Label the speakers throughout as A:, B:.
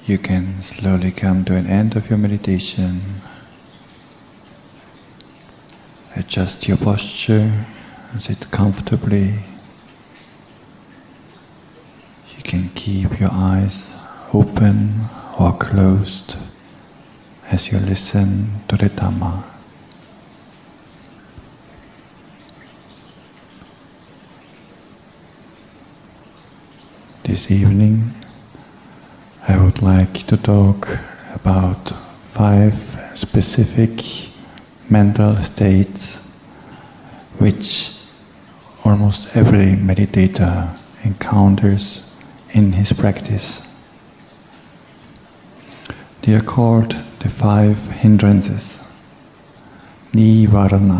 A: you can slowly come to an end of your meditation. Adjust your posture and sit comfortably. You can keep your eyes open or closed as you listen to the Dhamma. This evening, I would like to talk about 5 specific mental states which almost every meditator encounters in his practice. They are called the 5 hindrances, Nivarana.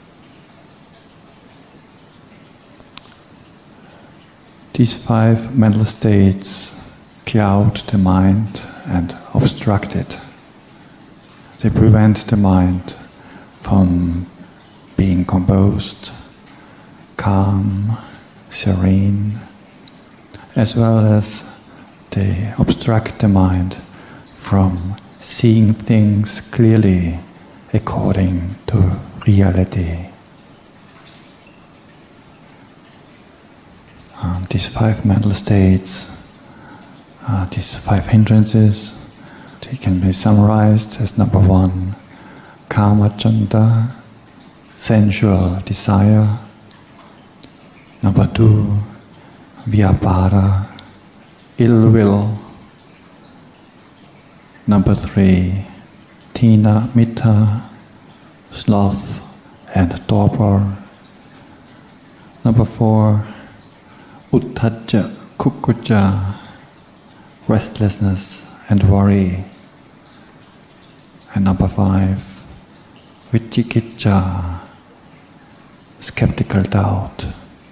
A: These 5 mental states cloud the mind and obstruct it. They prevent the mind from being composed, calm, serene, as well as they obstruct the mind from seeing things clearly according to reality. These 5 mental states, these 5 hindrances, they can be summarized as number 1, kamacchanda, sensual desire. Number 2, vyapada, ill will. Number 3, tina mitta, sloth and torpor. Number 4, uddhacca kukkucca, restlessness and worry. And number 5, vicikicca, skeptical doubt.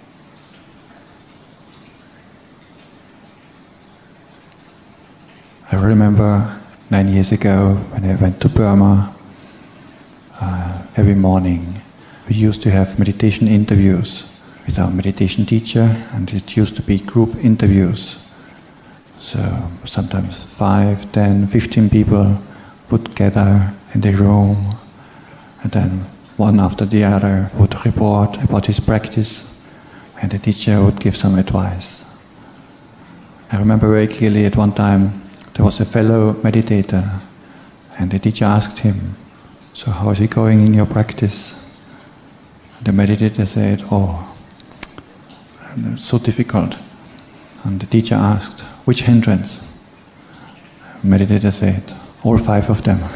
A: I remember 9 years ago when I went to Burma, every morning we used to have meditation interviews with our meditation teacher, and it used to be group interviews. So sometimes 5, 10, 15 people would gather in the room, and then one after the other would report about his practice, and the teacher would give some advice. I remember very clearly at one time there was a fellow meditator, and the teacher asked him, "So how is it going in your practice?" The meditator said, "Oh, it's so difficult." And the teacher asked, "Which hindrance?" The meditator said, "All 5 of them."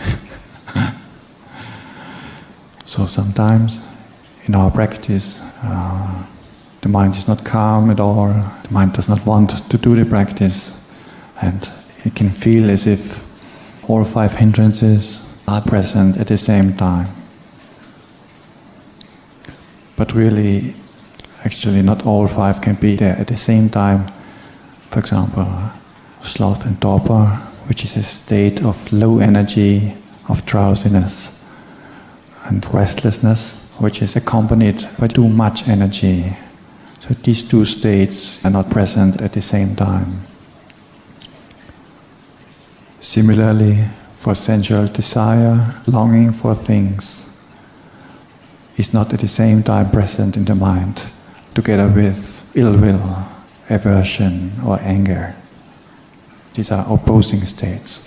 A: So sometimes in our practice, the mind is not calm at all, the mind does not want to do the practice, and it can feel as if all 5 hindrances are present at the same time. But really, actually not all 5 can be there at the same time. For example, sloth and torpor, which is a state of low energy, of drowsiness, and restlessness, which is accompanied by too much energy. So these 2 states are not present at the same time. Similarly, for sensual desire, longing for things is not at the same time present in the mind, together with ill will, aversion or anger. These are opposing states.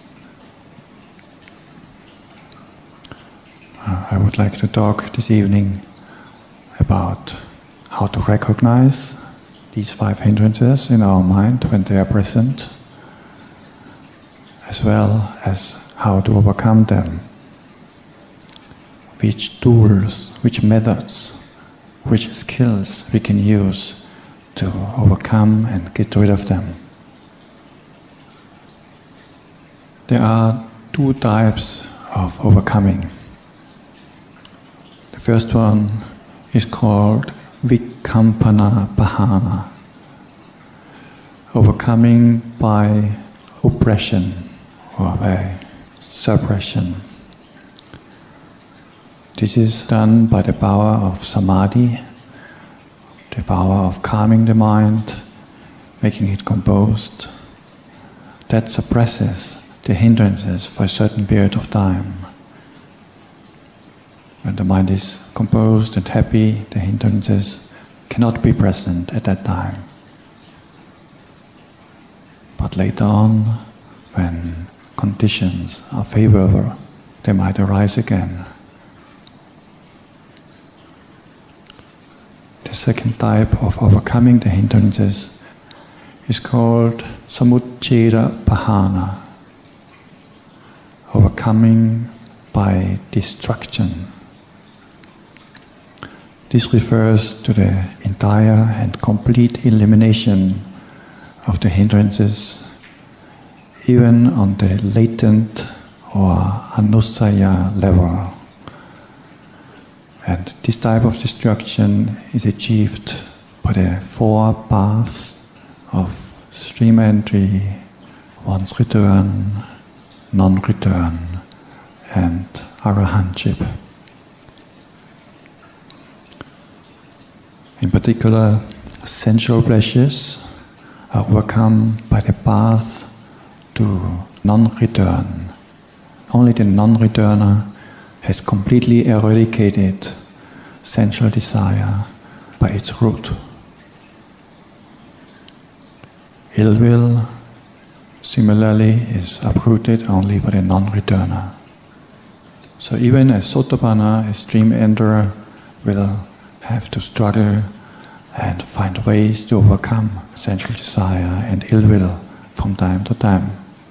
A: I would like to talk this evening about how to recognize these 5 hindrances in our mind when they are present, as well as how to overcome them. Which tools, which methods, which skills we can use to overcome and get rid of them. There are 2 types of overcoming. The first one is called vikampana pahana, overcoming by oppression or by suppression. This is done by the power of samādhi, the power of calming the mind, making it composed, that suppresses the hindrances for a certain period of time. When the mind is composed and happy, the hindrances cannot be present at that time. But later on, when conditions are favorable, they might arise again. The second type of overcoming the hindrances is called samudcheda-pahana, overcoming by destruction. This refers to the entire and complete elimination of the hindrances, even on the latent or anusaya level. And this type of destruction is achieved by the 4 paths of stream entry, one's return, non-return, and arahantship. In particular, sensual pleasures are overcome by the path to non-return. Only the non-returner has completely eradicated sensual desire by its root. Ill will, similarly, is uprooted only by the non-returner. So even a sotapanna, a stream enterer, will have to struggle and find ways to overcome sensual desire and ill will from time to time.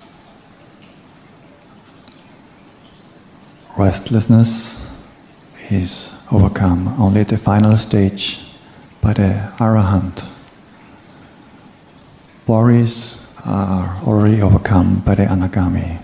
A: Restlessness is overcome only at the final stage by the arahant. Worries are already overcome by the anagami.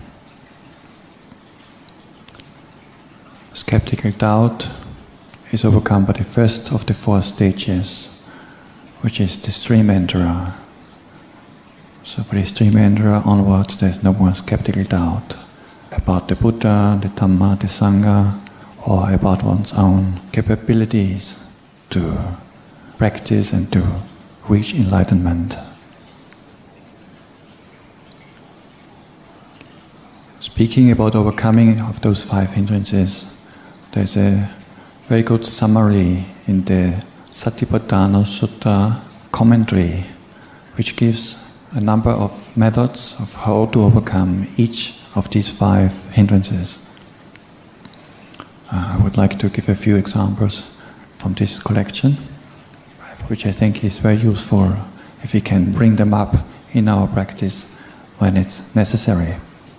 A: Skeptical doubt is overcome by the first of the 4 stages, which is the stream enterer. So for the stream enterer onwards, there is no more skeptical doubt about the Buddha, the Dhamma, the Sangha, or about one's own capabilities to practice and to reach enlightenment. Speaking about overcoming of those 5 hindrances, there's a very good summary in the Satipaṭṭhānasutta commentary, which gives a number of methods of how to overcome each of these 5 hindrances. I would like to give a few examples from this collection, which I think is very useful if we can bring them up in our practice when it's necessary.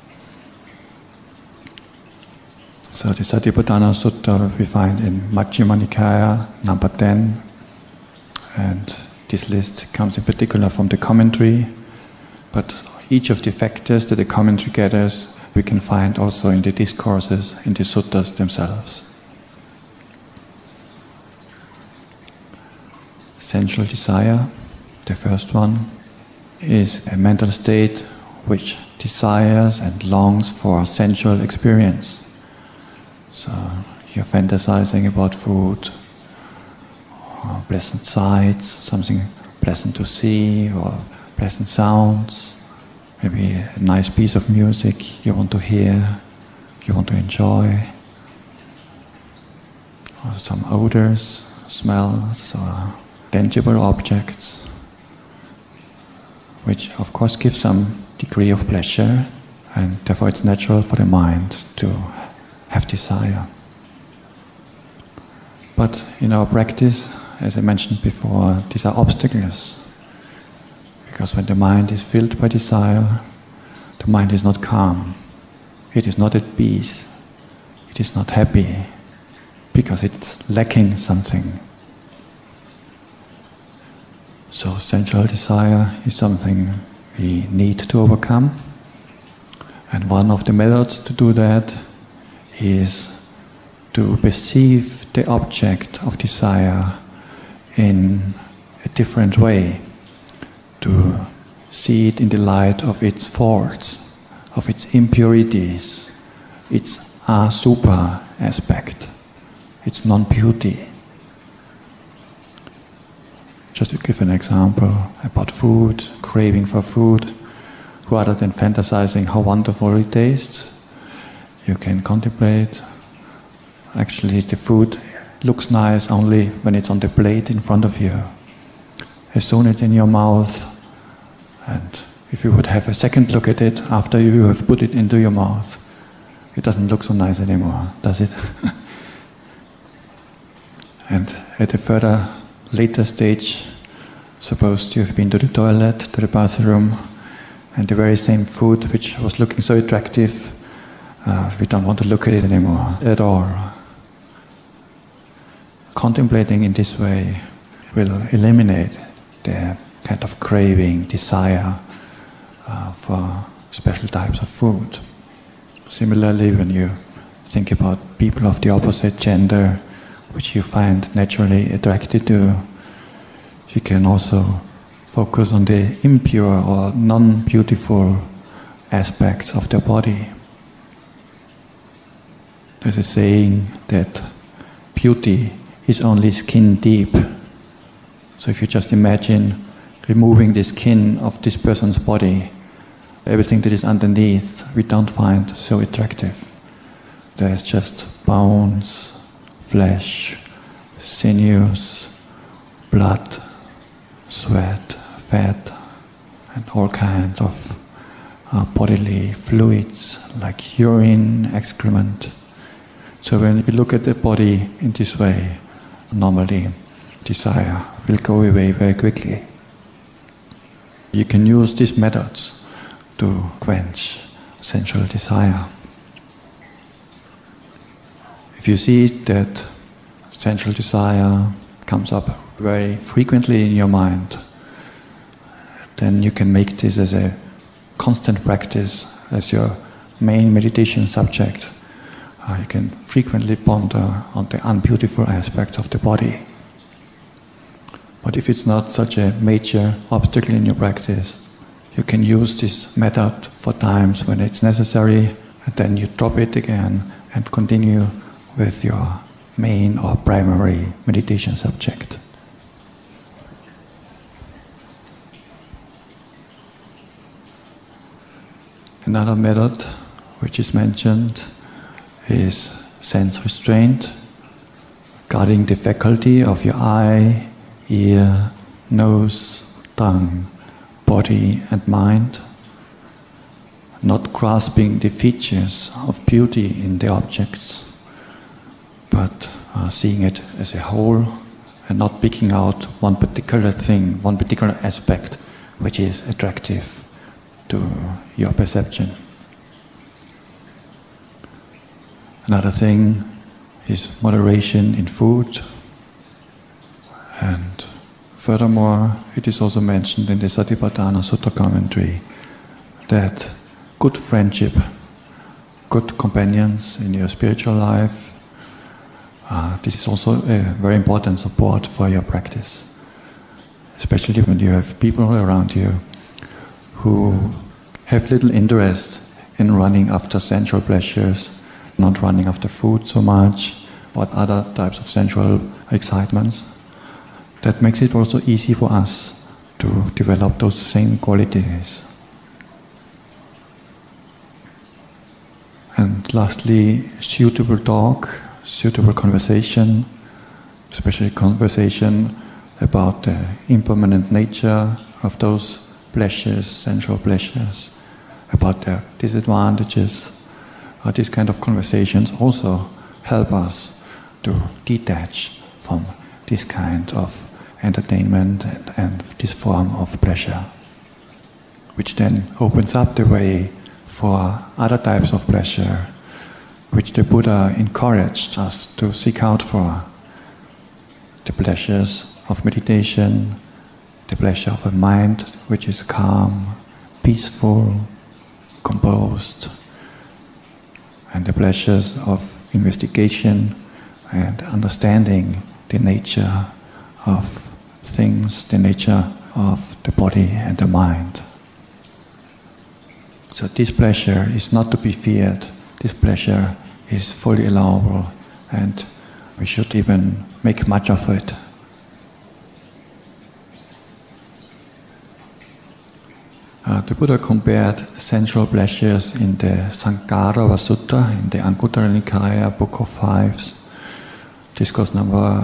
A: So the Satipaṭṭhānasutta we find in Majjhima Nikaya, number 10, and this list comes in particular from the commentary, but each of the factors that the commentary gathers we can find also in the discourses, in the suttas themselves. Sensual desire, the first one, is a mental state which desires and longs for sensual experience. So you're fantasizing about food, or pleasant sights, something pleasant to see, or pleasant sounds, maybe a nice piece of music you want to hear, you want to enjoy, or some odors, smells, or tangible objects, which of course give some degree of pleasure, and therefore it's natural for the mind to have desire. But in our practice, as I mentioned before, these are obstacles. Because when the mind is filled by desire, the mind is not calm. It is not at peace. It is not happy. Because it's lacking something. So sensual desire is something we need to overcome. And one of the methods to do that is to perceive the object of desire in a different way, to see it in the light of its faults, of its impurities, its asubha aspect, its non-beauty. Just to give an example about food, craving for food, rather than fantasizing how wonderful it tastes, you can contemplate. Actually, the food looks nice only when it's on the plate in front of you. As soon as it's in your mouth, and if you would have a second look at it after you have put it into your mouth, it doesn't look so nice anymore, does it? And at a further later stage, suppose you have been to the toilet, to the bathroom, and the very same food which was looking so attractive, we don't want to look at it anymore at all. Contemplating in this way will eliminate the kind of craving, desire for special types of food. Similarly, when you think about people of the opposite gender, which you find naturally attracted to, you can also focus on the impure or non-beautiful aspects of their body. There's a saying that beauty is only skin deep. So if you just imagine removing the skin of this person's body, everything that is underneath we don't find so attractive. There's just bones, flesh, sinews, blood, sweat, fat, and all kinds of bodily fluids like urine, excrement. So when we look at the body in this way, normally desire will go away very quickly. You can use these methods to quench sensual desire. If you see that sensual desire comes up very frequently in your mind, then you can make this as a constant practice, as your main meditation subject. You can frequently ponder on the unbeautiful aspects of the body. But if it's not such a major obstacle in your practice, you can use this method for times when it's necessary, and then you drop it again and continue with your main or primary meditation subject. Another method which is mentioned is sense restraint, guarding the faculty of your eye, ear, nose, tongue, body and mind, not grasping the features of beauty in the objects, but seeing it as a whole and not picking out one particular thing, one particular aspect which is attractive to your perception. Another thing is moderation in food, and furthermore it is also mentioned in the Satipaṭṭhānasutta commentary that good friendship, good companions in your spiritual life, this is also a very important support for your practice, especially when you have people around you who have little interest in running after sensual pleasures, not running after food so much, or other types of sensual excitements. That makes it also easy for us to develop those same qualities. And lastly, suitable talk, suitable conversation, especially conversation about the impermanent nature of those pleasures, sensual pleasures, about their disadvantages. These kind of conversations also help us to detach from this kind of entertainment and this form of pleasure, which then opens up the way for other types of pleasure, which the Buddha encouraged us to seek out for. The pleasures of meditation, the pleasure of a mind which is calm, peaceful, composed, and the pleasures of investigation and understanding the nature of things, the nature of the body and the mind. So this pleasure is not to be feared. This pleasure is fully allowable, and we should even make much of it. The Buddha compared sensual pleasures in the Sutta, in the Anguttara Nikaya, Book of Fives, discourse number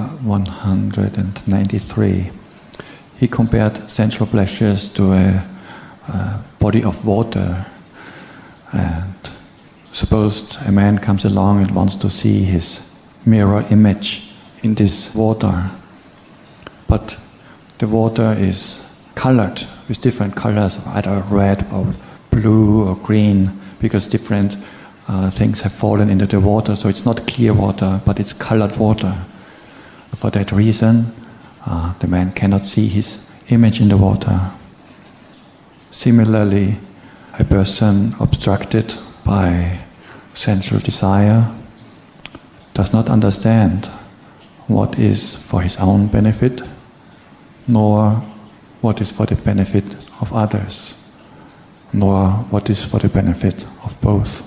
A: 193. He compared sensual pleasures to a body of water. And suppose a man comes along and wants to see his mirror image in this water, but the water is colored with different colors, either red or blue or green, because different things have fallen into the water, so it's not clear water, but it's colored water. For that reason, the man cannot see his image in the water. Similarly, a person obstructed by sensual desire does not understand what is for his own benefit, nor what is for the benefit of others, nor what is for the benefit of both.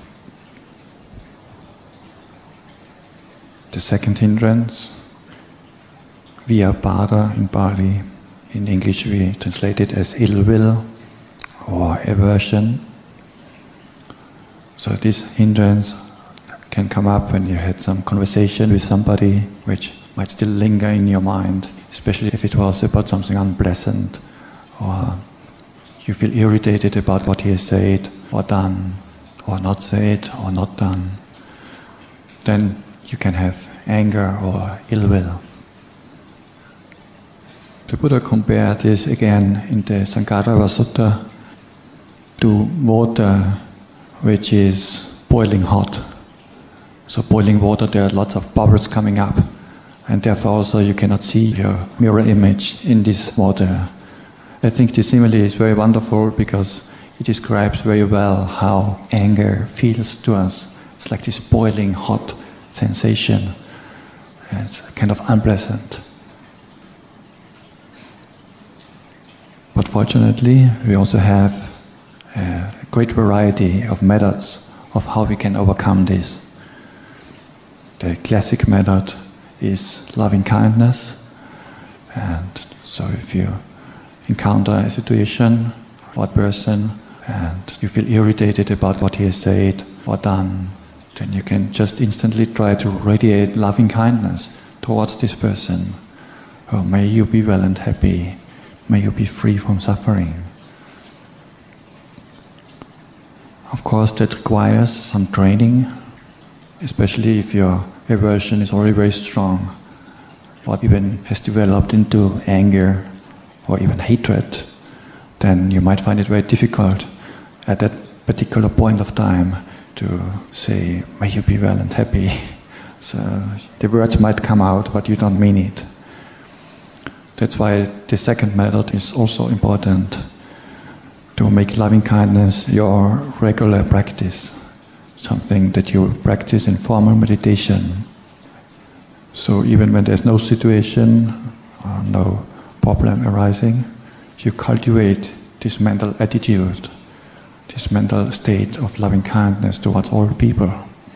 A: The second hindrance, vyapada in Pali. In English we translate it as ill will or aversion. So this hindrance can come up when you had some conversation with somebody which might still linger in your mind, especially if it was about something unpleasant, or you feel irritated about what he has said or done, or not said or not done. Then you can have anger or ill will. The Buddha compared this again in the Sutta to water which is boiling hot. So boiling water, there are lots of bubbles coming up, and therefore also you cannot see your mirror image in this water. I think this simile is very wonderful because it describes very well how anger feels to us. It's like this boiling hot sensation. It's kind of unpleasant. But fortunately, we also have a great variety of methods of how we can overcome this. The classic method is loving kindness, and so if you encounter a situation or a person and you feel irritated about what he has said or done, then you can just instantly try to radiate loving kindness towards this person. Oh, may you be well and happy. May you be free from suffering. Of course, that requires some training, especially if your aversion is already very strong, or even has developed into anger or even hatred. Then you might find it very difficult at that particular point of time to say, may you be well and happy. So the words might come out, but you don't mean it. That's why the second method is also important, to make loving kindness your regular practice, something that you practice in formal meditation. So even when there's no situation or no problem arising, you cultivate this mental attitude, this mental state of loving kindness towards all people.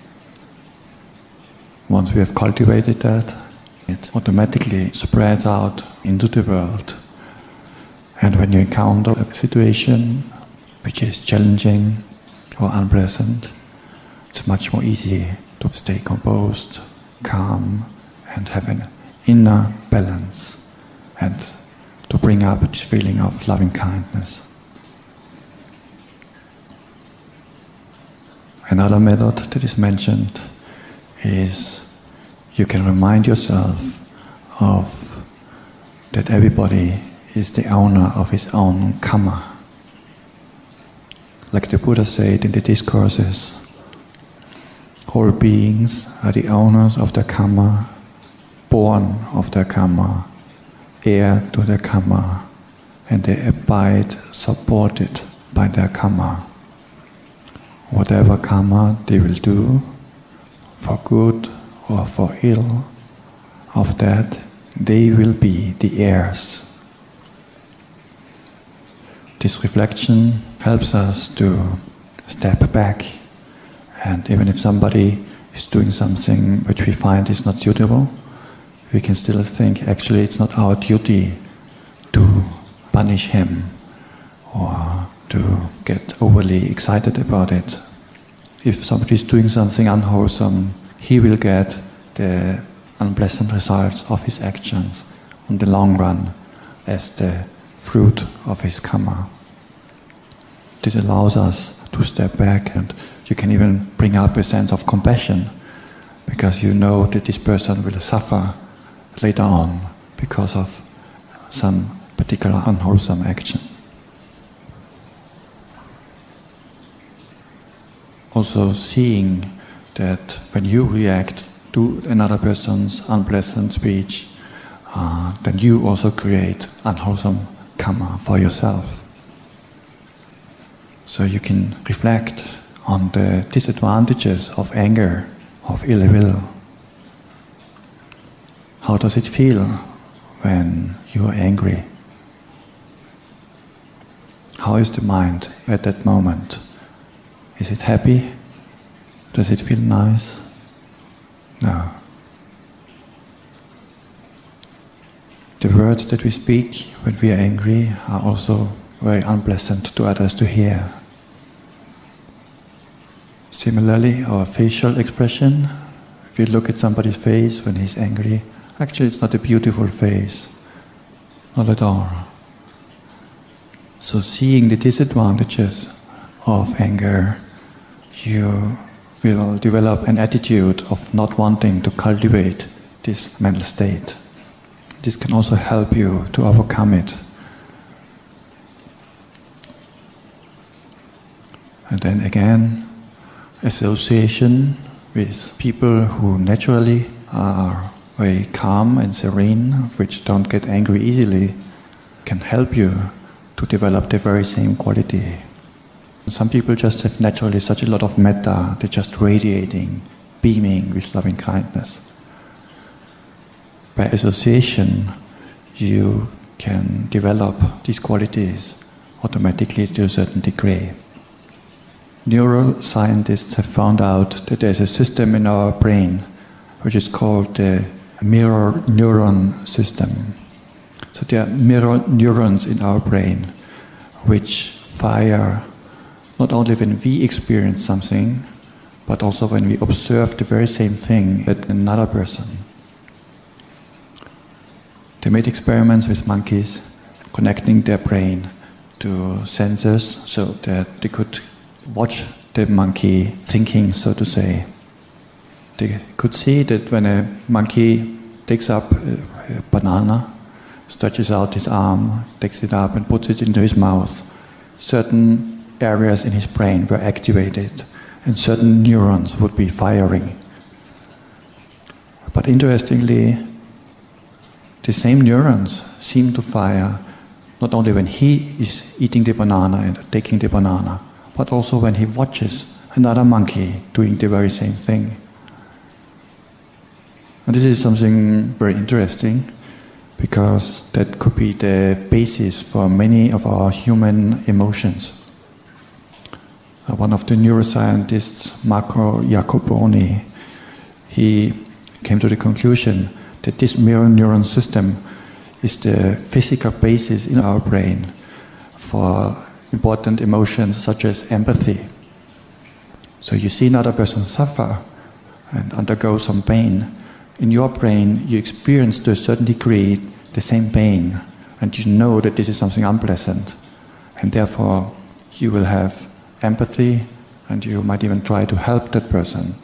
A: Once we have cultivated that, it automatically spreads out into the world. And when you encounter a situation which is challenging or unpleasant, it's much more easy to stay composed, calm, and have an inner balance, and to bring up this feeling of loving kindness. Another method that is mentioned is you can remind yourself of that everybody is the owner of his own karma. Like the Buddha said in the discourses, all beings are the owners of their karma, born of their karma, heir to their karma, and they abide supported by their karma. Whatever karma they will do, for good or for ill, of that they will be the heirs. This reflection helps us to step back, and even if somebody is doing something which we find is not suitable, we can still think, actually it's not our duty to punish him or to get overly excited about it. If somebody is doing something unwholesome, he will get the unpleasant results of his actions on the long run as the fruit of his karma. This allows us to step back, and you can even bring up a sense of compassion because you know that this person will suffer later on because of some particular unwholesome action. Also seeing that when you react to another person's unpleasant speech, then you also create unwholesome karma for yourself. So you can reflect on the disadvantages of anger, of ill will. How does it feel when you are angry? How is the mind at that moment? Is it happy? Does it feel nice? No. The words that we speak when we are angry are also very unpleasant to others to hear. Similarly, our facial expression, if you look at somebody's face when he's angry, actually it's not a beautiful face. Not at all. So seeing the disadvantages of anger, you will develop an attitude of not wanting to cultivate this mental state. This can also help you to overcome it. And then again, association with people who naturally are very calm and serene, which don't get angry easily, can help you to develop the very same quality. Some people just have naturally such a lot of metta, they're just radiating, beaming with loving kindness. By association, you can develop these qualities automatically to a certain degree. Neuroscientists have found out that there's a system in our brain which is called the mirror neuron system. So there are mirror neurons in our brain which fire not only when we experience something, but also when we observe the very same thing at another person. They made experiments with monkeys connecting their brain to sensors so that they could watch the monkey thinking, so to say. They could see that when a monkey takes up a banana, stretches out his arm, takes it up and puts it into his mouth, certain areas in his brain were activated and certain neurons would be firing. But interestingly, the same neurons seem to fire not only when he is eating the banana and taking the banana, but also when he watches another monkey doing the very same thing. And this is something very interesting, because that could be the basis for many of our human emotions. One of the neuroscientists, Marco Iacoboni, he came to the conclusion that this mirror neuron system is the physical basis in our brain for important emotions such as empathy. So you see another person suffer and undergo some pain. In your brain, you experience to a certain degree the same pain, and you know that this is something unpleasant, and therefore you will have empathy, and you might even try to help that person.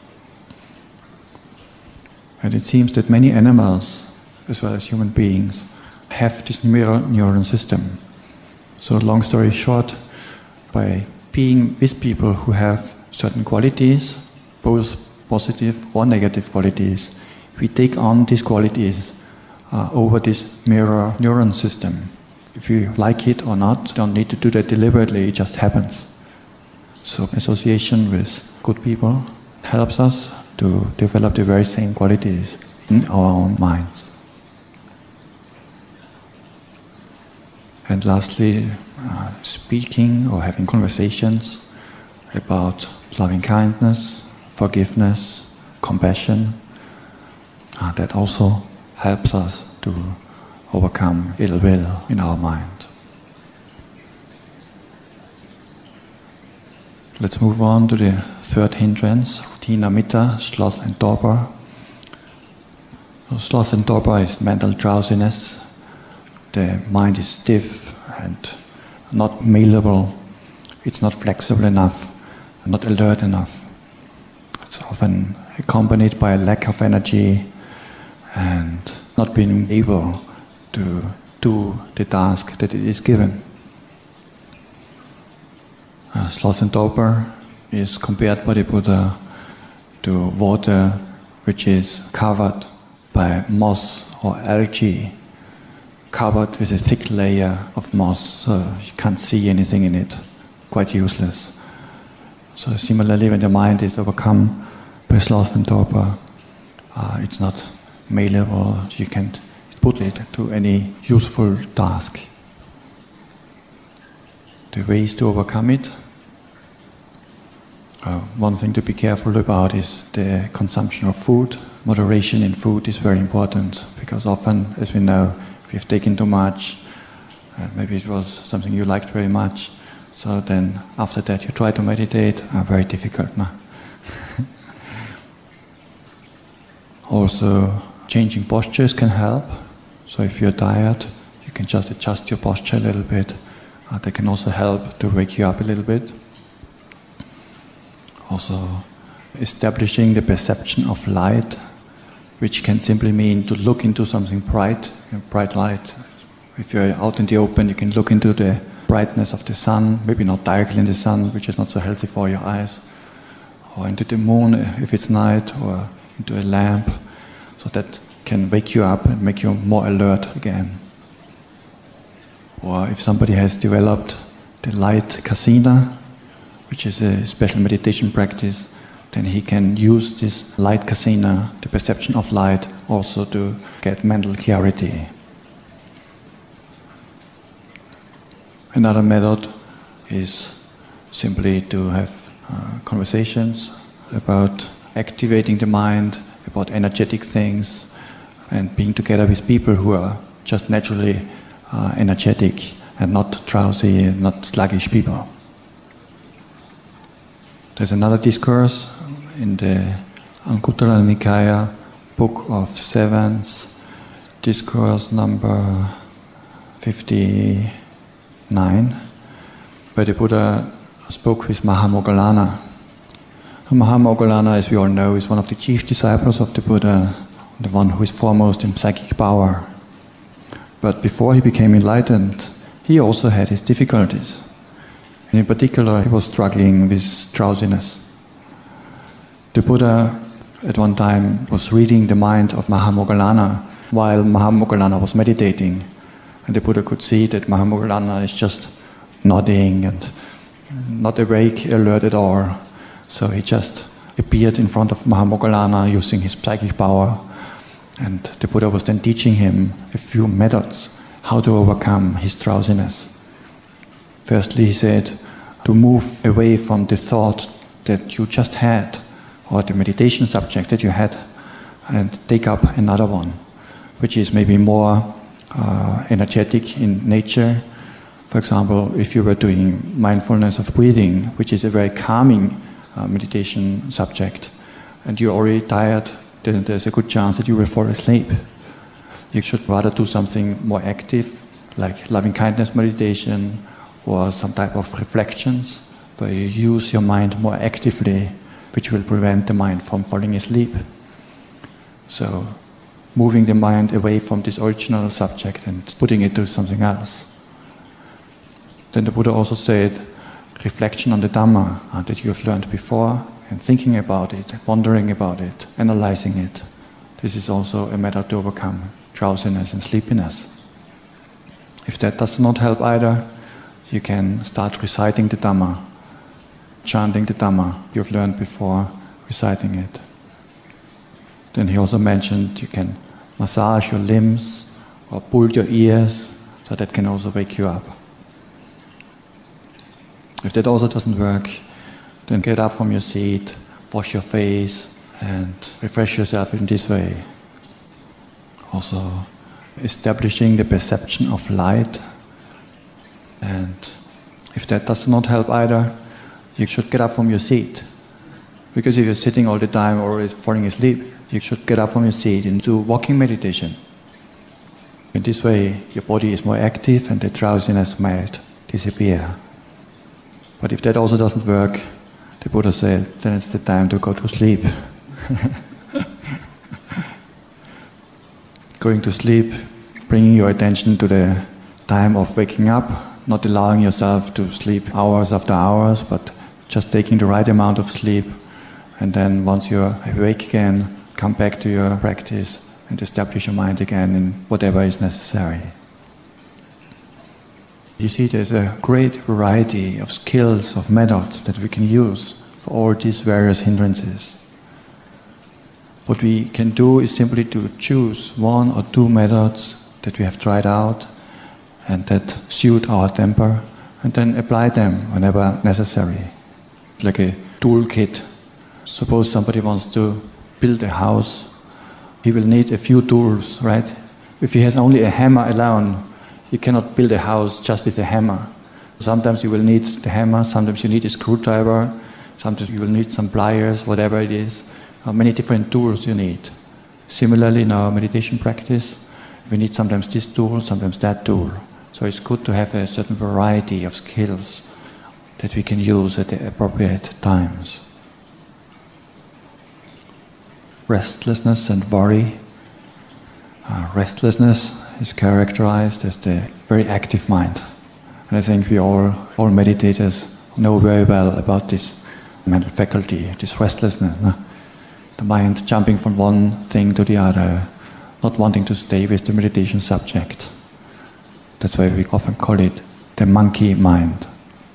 A: And it seems that many animals, as well as human beings, have this mirror neuron system. So long story short, by being with people who have certain qualities, both positive or negative qualities, we take on these qualities over this mirror neuron system. If you like it or not, you don't need to do that deliberately, it just happens. So association with good people helps us to develop the very same qualities in our own minds. And lastly, speaking or having conversations about loving kindness, forgiveness, compassion, that also helps us to overcome ill will in our mind. Let's move on to the third hindrance, Hīnamitta, sloth and torpor. So sloth and torpor is mental drowsiness. The mind is stiff and not malleable. It's not flexible enough, not alert enough. It's often accompanied by a lack of energy and not being able to do the task that it is given. Sloth and torpor is compared by the Buddha to water which is covered by moss or algae, covered with a thick layer of moss, so you can't see anything in it, quite useless. So similarly, when the mind is overcome by sloth and torpor, it's not malleable, you can't put it to any useful task. The ways to overcome it. One thing to be careful about is the consumption of food. Moderation in food is very important, because often, as we know, if you've taken too much, maybe it was something you liked very much, so then after that you try to meditate, very difficult. No? Also, changing postures can help. So if you're tired, you can just adjust your posture a little bit. That can also help to wake you up a little bit. Also, establishing the perception of light, which can simply mean to look into something bright, bright light. If you're out in the open, you can look into the brightness of the sun, maybe not directly in the sun, which is not so healthy for your eyes, or into the moon if it's night, or into a lamp, so that can wake you up and make you more alert again. Or if somebody has developed the light kasina, which is a special meditation practice, then he can use this light kasina, the perception of light, also to get mental clarity. Another method is simply to have conversations about activating the mind, about energetic things, and being together with people who are just naturally energetic and not drowsy and not sluggish people. There's another discourse in the Anguttara Nikaya, Book of Sevens, discourse number 59, where the Buddha spoke with Mahamoggallana. Mahamoggallana, as we all know, is one of the chief disciples of the Buddha, the one who is foremost in psychic power. But before he became enlightened, he also had his difficulties. And in particular, he was struggling with drowsiness. The Buddha at one time was reading the mind of Mahamoggallana while Mahamoggallana was meditating. And the Buddha could see that Mahamoggallana is just nodding and not awake, alert at all. So he just appeared in front of Mahamoggallana using his psychic power. And the Buddha was then teaching him a few methods how to overcome his drowsiness. Firstly, he said to move away from the thought that you just had, or the meditation subject that you had, and take up another one, which is maybe more energetic in nature. For example, if you were doing mindfulness of breathing, which is a very calming meditation subject, and you're already tired, then there's a good chance that you will fall asleep. You should rather do something more active, like loving-kindness meditation, or some type of reflections, where you use your mind more actively, which will prevent the mind from falling asleep. So, moving the mind away from this original subject and putting it to something else. Then the Buddha also said, reflection on the Dhamma that you have learned before, and thinking about it, pondering about it, analyzing it. This is also a method to overcome drowsiness and sleepiness. If that does not help either, you can start reciting the Dhamma, chanting the Dhamma you've learned before, reciting it. Then he also mentioned you can massage your limbs or pull your ears, so that can also wake you up. If that also doesn't work, then get up from your seat, wash your face, and refresh yourself in this way. Also, establishing the perception of light. And if that does not help either, you should get up from your seat. Because if you're sitting all the time or is falling asleep, you should get up from your seat and do walking meditation. In this way, your body is more active and the drowsiness might disappear. But if that also doesn't work, the Buddha said, then it's the time to go to sleep. Going to sleep, bringing your attention to the time of waking up, not allowing yourself to sleep hours after hours, but just taking the right amount of sleep. And then once you're awake again, come back to your practice and establish your mind again in whatever is necessary. You see, there's a great variety of skills, of methods that we can use for all these various hindrances. What we can do is simply to choose one or two methods that we have tried out and that suit our temper, and then apply them whenever necessary. Like a toolkit. Suppose somebody wants to build a house, he will need a few tools, right? If he has only a hammer alone, you cannot build a house just with a hammer. Sometimes you will need the hammer, sometimes you need a screwdriver, sometimes you will need some pliers, whatever it is. Many different tools you need. Similarly, in our meditation practice, we need sometimes this tool, sometimes that tool. So it's good to have a certain variety of skills that we can use at the appropriate times. Restlessness and worry. Restlessness is characterized as the very active mind. And I think we all meditators know very well about this mental faculty, this restlessness. No? The mind jumping from one thing to the other, not wanting to stay with the meditation subject. That's why we often call it the monkey mind.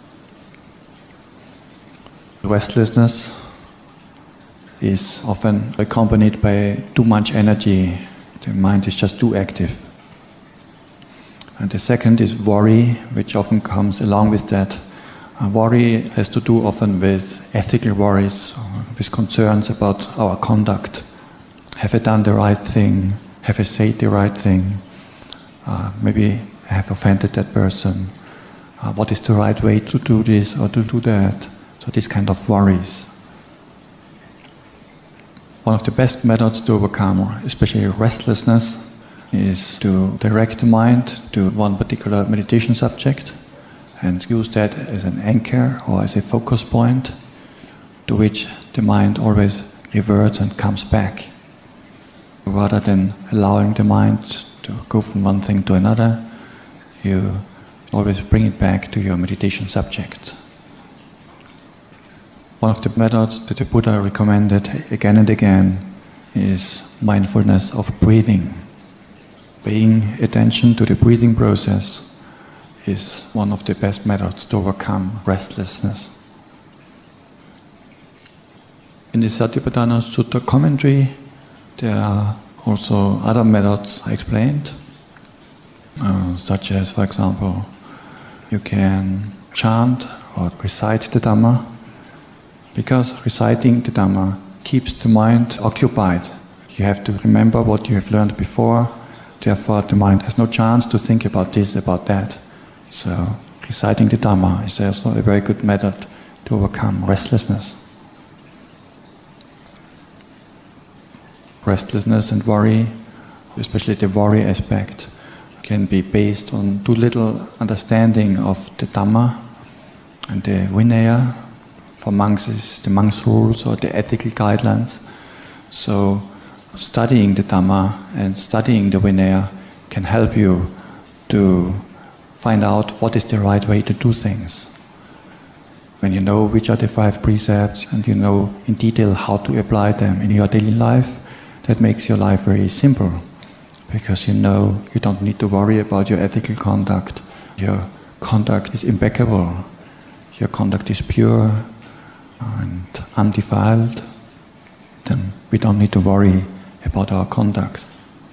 A: Restlessness is often accompanied by too much energy. The mind is just too active. And the second is worry, which often comes along with that. Worry has to do often with ethical worries, with concerns about our conduct. Have I done the right thing? Have I said the right thing? Maybe I have offended that person. What is the right way to do this or to do that? So this kind of worries. One of the best methods to overcome, especially restlessness, is to direct the mind to one particular meditation subject and use that as an anchor or as a focus point to which the mind always reverts and comes back. Rather than allowing the mind to go from one thing to another, you always bring it back to your meditation subject. One of the methods that the Buddha recommended again and again is mindfulness of breathing. Paying attention to the breathing process is one of the best methods to overcome restlessness. In the Satipaṭṭhānasutta commentary, there are also other methods explained, such as, for example, you can chant or recite the Dhamma, because reciting the Dhamma keeps the mind occupied. You have to remember what you have learned before, therefore the mind has no chance to think about this, about that. So reciting the Dhamma is also a very good method to overcome restlessness. Restlessness and worry, especially the worry aspect, can be based on too little understanding of the Dhamma and the Vinaya. For monks is the monks' rules or the ethical guidelines. So studying the Dhamma and studying the Vinaya can help you to find out what is the right way to do things. When you know which are the 5 precepts and you know in detail how to apply them in your daily life, that makes your life very simple. Because you know you don't need to worry about your ethical conduct. Your conduct is impeccable. Your conduct is pure and undefiled. Then we don't need to worry about our conduct.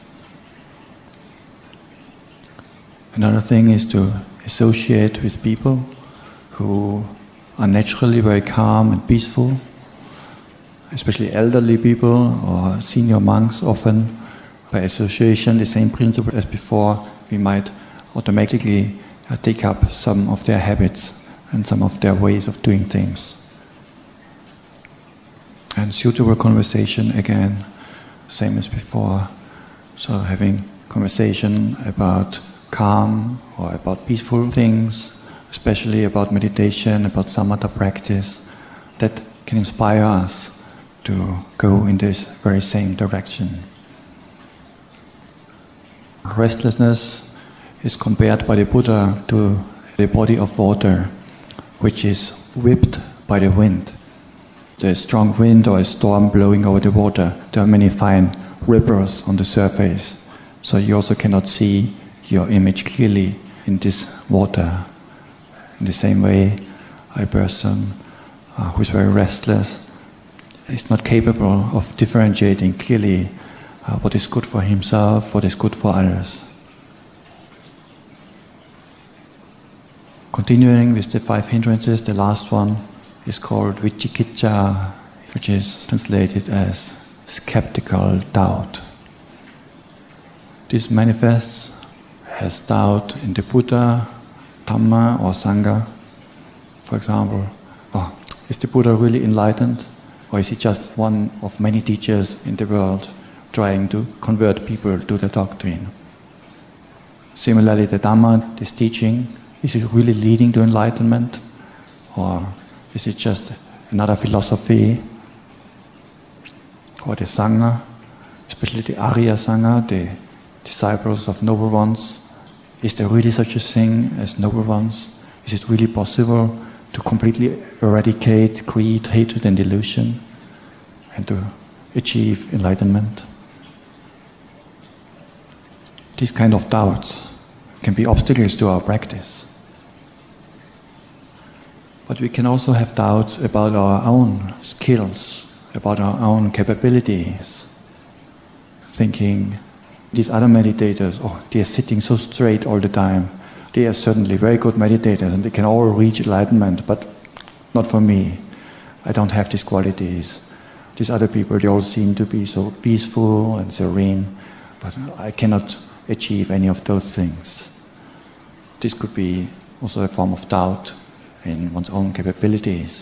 A: Another thing is to associate with people who are naturally very calm and peaceful, especially elderly people or senior monks. Often, by association, the same principle as before, we might automatically take up some of their habits and some of their ways of doing things. And suitable conversation again, same as before. So having conversation about calm or about peaceful things, especially about meditation, about samatha practice, that can inspire us to go in this very same direction. Restlessness is compared by the Buddha to the body of water, which is whipped by the wind. There's strong wind or a storm blowing over the water. There are many fine ripples on the surface, so you also cannot see your image clearly in this water. In the same way, a person who is very restless is not capable of differentiating clearly what is good for himself, what is good for others. Continuing with the 5 hindrances, the last one is called vicikicca, which is translated as skeptical doubt. This manifests as doubt in the Buddha, Dhamma or Sangha. For example, is the Buddha really enlightened? Or is he just one of many teachers in the world trying to convert people to the doctrine? Similarly, the Dhamma, this teaching, is it really leading to enlightenment? Or is it just another philosophy? Or the Sangha, especially the Arya Sangha, the disciples of noble ones, is there really such a thing as noble ones? Is it really possible to completely eradicate greed, hatred and delusion and to achieve enlightenment? These kind of doubts can be obstacles to our practice. But we can also have doubts about our own skills, about our own capabilities. Thinking, these other meditators, they are sitting so straight all the time. They are certainly very good meditators and they can all reach enlightenment, but not for me. I don't have these qualities. These other people, they all seem to be so peaceful and serene, but I cannot achieve any of those things. This could be also a form of doubt in one's own capabilities.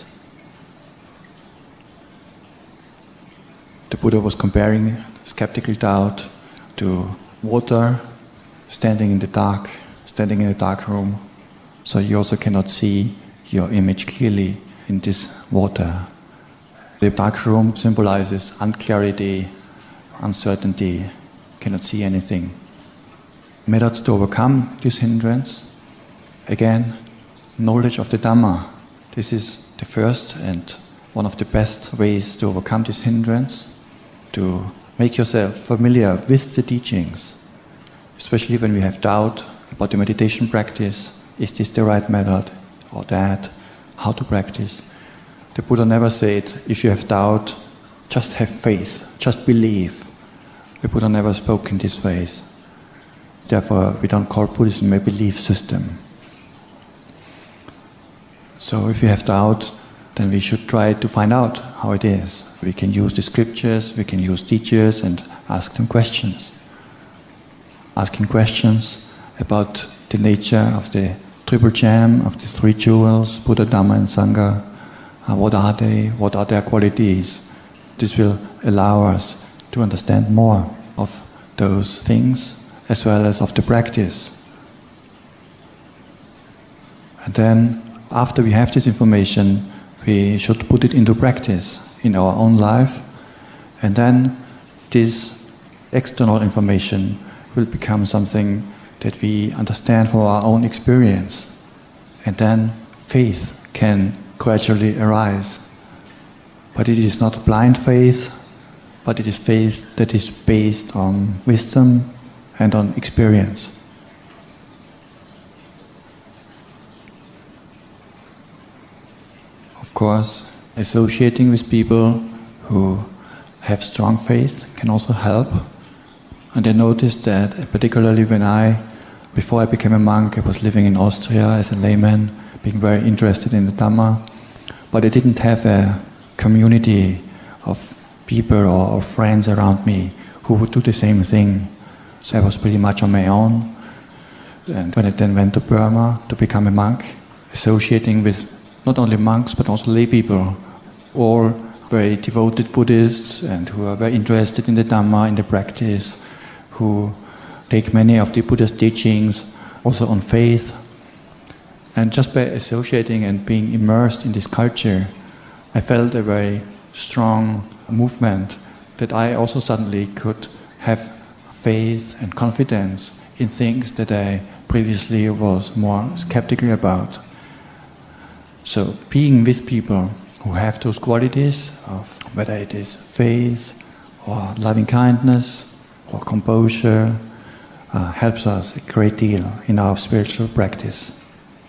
A: The Buddha was comparing skeptical doubt to water standing in the dark room, so you also cannot see your image clearly in this water. The dark room symbolizes unclarity, uncertainty, cannot see anything. Methods to overcome this hindrance, again, knowledge of the Dhamma. This is the first and one of the best ways to overcome this hindrance, to make yourself familiar with the teachings, especially when we have doubt about the meditation practice. Is this the right method or that? How to practice? The Buddha never said, if you have doubt, just have faith, just believe. The Buddha never spoke in these ways. Therefore, we don't call Buddhism a belief system. So if you have doubt, then we should try to find out how it is. We can use the scriptures, we can use teachers and ask them questions. Asking questions about the nature of the triple gem, of the 3 jewels, Buddha, Dhamma and Sangha. What are they? What are their qualities? This will allow us to understand more of those things as well as of the practice. And then, after we have this information, we should put it into practice in our own life, and then this external information will become something that we understand from our own experience, and then faith can gradually arise. But it is not blind faith, but it is faith that is based on wisdom and on experience. Of course, associating with people who have strong faith can also help. And I noticed that, particularly before I became a monk, I was living in Austria as a layman, being very interested in the Dhamma, but I didn't have a community of people or friends around me who would do the same thing. So I was pretty much on my own. And when I then went to Burma to become a monk, associating with not only monks but also lay people, all very devoted Buddhists and who are very interested in the Dhamma, in the practice, who take many of the Buddha's teachings also on faith. And just by associating and being immersed in this culture, I felt a very strong movement that I also suddenly could have faith and confidence in things that I previously was more skeptical about. So being with people who have those qualities of whether it is faith or loving kindness or composure helps us a great deal in our spiritual practice.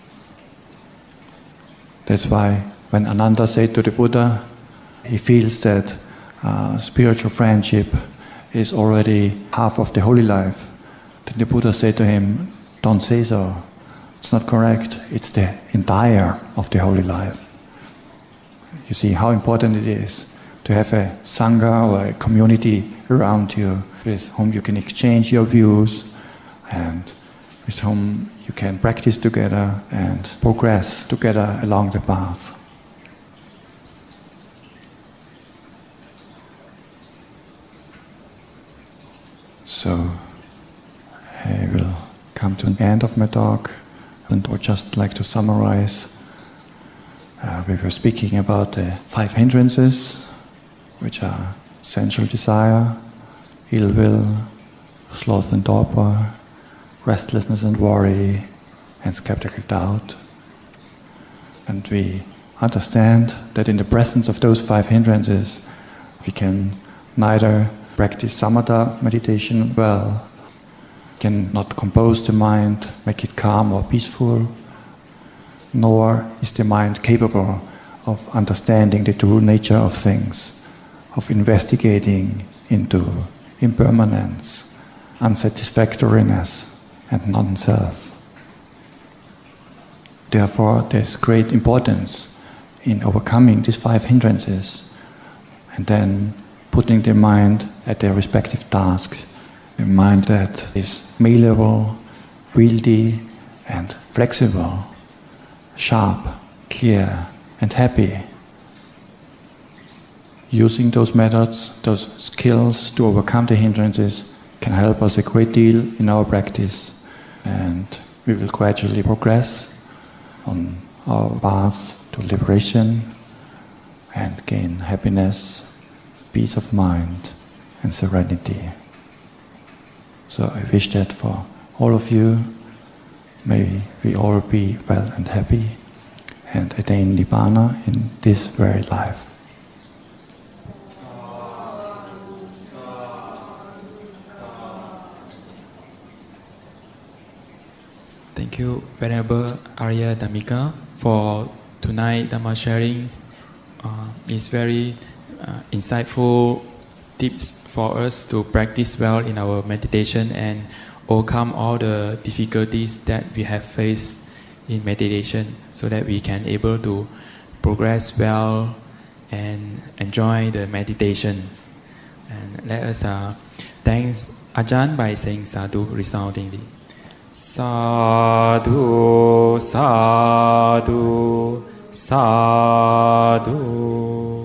A: That's why when Ananda said to the Buddha, he feels that spiritual friendship is already half of the holy life, then the Buddha said to him, don't say so. It's not correct. It's the entire of the holy life. You see how important it is to have a sangha or a community around you with whom you can exchange your views and with whom you can practice together and progress together along the path. So I will come to an end of my talk and would just like to summarize. We were speaking about the 5 hindrances, which are sensual desire, ill will, sloth and torpor, restlessness and worry, and skeptical doubt. And we understand that in the presence of those 5 hindrances, we can neither practice samatha meditation well, cannot compose the mind, make it calm or peaceful, nor is the mind capable of understanding the true nature of things, of investigating into impermanence, unsatisfactoriness, and non-self. Therefore, there's great importance in overcoming these 5 hindrances and then putting the mind at their respective tasks. A mind that is malleable, wieldy, and flexible, sharp, clear, and happy. Using those methods, those skills to overcome the hindrances can help us a great deal in our practice, and we will gradually progress on our path to liberation and gain happiness, peace of mind, and serenity. So I wish that for all of you, may we all be well and happy and attain Nibbana in this very life.
B: Thank you, Venerable Ariyadhammika, for tonight's Dhamma sharing. It's very insightful tips for us to practice well in our meditation and overcome all the difficulties that we have faced in meditation, so that we can able to progress well and enjoy the meditations. And let us thank Ajahn by saying sadhu resoundingly. Sadhu, sadhu, sadhu.